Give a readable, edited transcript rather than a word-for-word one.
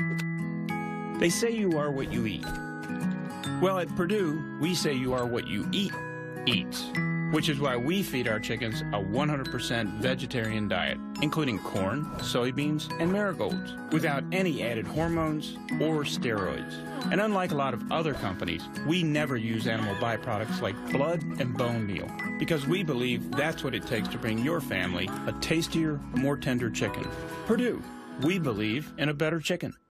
They say you are what you eat. Well, at Perdue, we say you are what you eat eats, which is why we feed our chickens a 100% vegetarian diet, including corn, soybeans, and marigolds, without any added hormones or steroids. And unlike a lot of other companies, we never use animal byproducts like blood and bone meal, because we believe that's what it takes to bring your family a tastier, more tender chicken. Perdue, we believe in a better chicken.